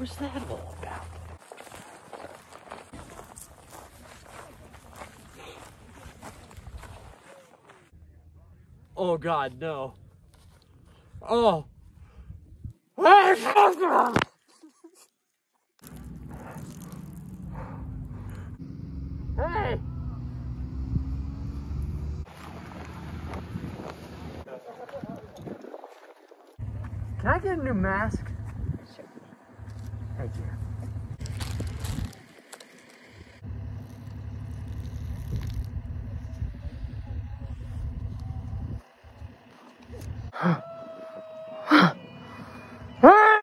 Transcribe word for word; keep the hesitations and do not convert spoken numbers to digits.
was that all about? Oh God, no. Oh. Hey! Can I get a new mask? Sure. Thank you.